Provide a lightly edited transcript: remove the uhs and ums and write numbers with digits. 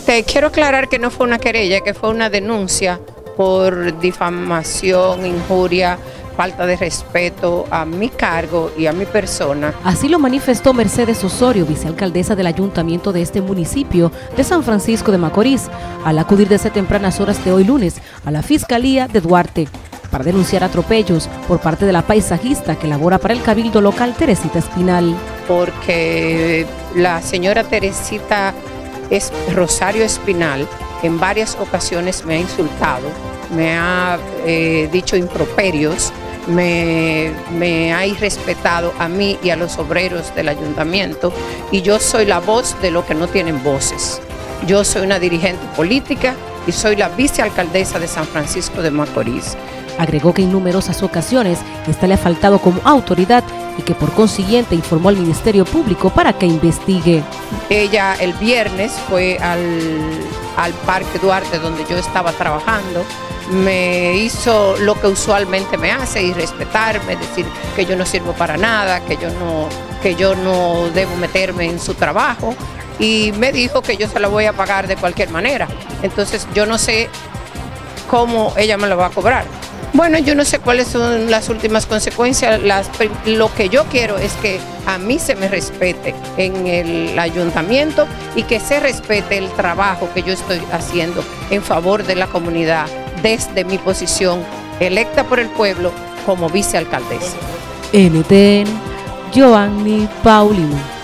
Te quiero aclarar que no fue una querella, que fue una denuncia por difamación, injuria, falta de respeto a mi cargo y a mi persona. Así lo manifestó Mercedes Osorio, vicealcaldesa del ayuntamiento de este municipio de San Francisco de Macorís, al acudir desde tempranas horas de hoy lunes a la Fiscalía de Duarte para denunciar atropellos por parte de la paisajista que labora para el Cabildo local, Teresita Espinal. Porque la señora Teresita Rosario Espinal en varias ocasiones me ha insultado, me ha dicho improperios, me ha irrespetado a mí y a los obreros del ayuntamiento, y yo soy la voz de los que no tienen voces. Yo soy una dirigente política y soy la vicealcaldesa de San Francisco de Macorís. Agregó que en numerosas ocasiones esta le ha faltado como autoridad y que por consiguiente informó al Ministerio Público para que investigue. Ella el viernes fue al Parque Duarte, donde yo estaba trabajando, me hizo lo que usualmente me hace, irrespetarme, decir que yo no sirvo para nada, que yo no debo meterme en su trabajo, y me dijo que yo se la voy a pagar de cualquier manera. Entonces yo no sé cómo ella me lo va a cobrar. Bueno, yo no sé cuáles son las últimas consecuencias. Lo que yo quiero es que a mí se me respete en el ayuntamiento y que se respete el trabajo que yo estoy haciendo en favor de la comunidad desde mi posición electa por el pueblo como vicealcaldesa. NTN, Joanny Paulino.